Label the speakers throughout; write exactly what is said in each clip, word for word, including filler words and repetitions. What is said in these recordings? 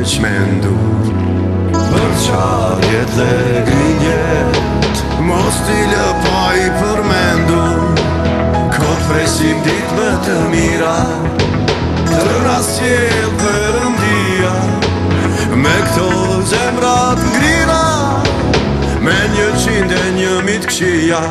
Speaker 1: çmendu për qarjet dhe grinjet, mos t'i lëpaj për mendu. Kot presim dit më të mira, të rasjel përëndia, me këto zemrat ngrira, me një qinde një mit këshia.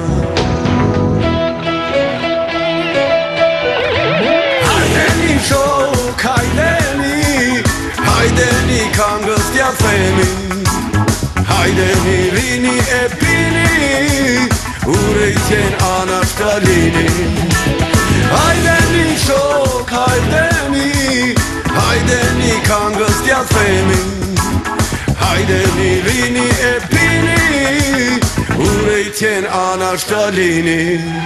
Speaker 1: Hajdeni shok, hajdeni, hajdeni kangës t'ja themi, hajdeni rini e pini, urejtjen anashtalini. Hajdeni shok, hajdeni, hajdeni kangës t'ja themi, hajdeni rini e pini, urejtjen anashtalini.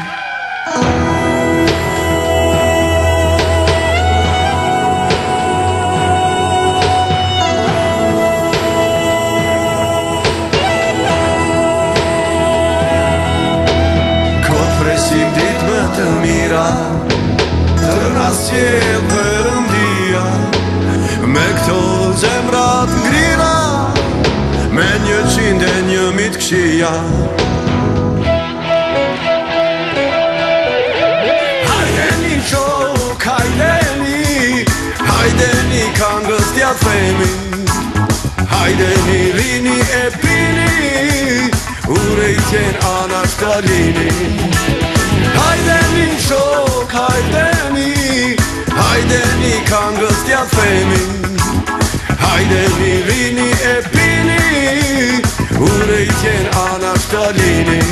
Speaker 1: Presim dit më të mira, të rasjel përëndia, me këto zemrat ngrira, me një qinde një mit këshia. Hajdeni shok, hajdeni, hajdeni kangës t'ja themi, hajdeni rini e pini, urejtjen anashtalini. Hajdeni shok, hajdeni, hajdeni kangës t'ja themi, hajdeni rini e pini, urejtjen anashtalini.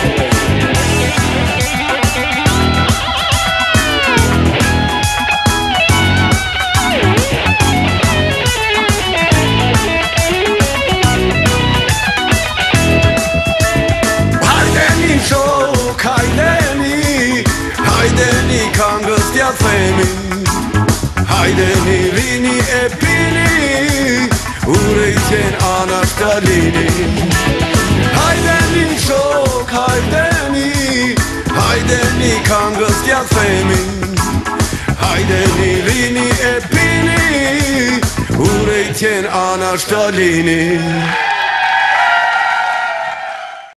Speaker 1: Hajdeni kangës t'ja themi, hajdeni rini e pini, urejtjen anashtalini. Hajdeni shok, hajdeni, hajdeni kangës t'ja themi, hajdeni rini e pini, urejtjen anashtalini.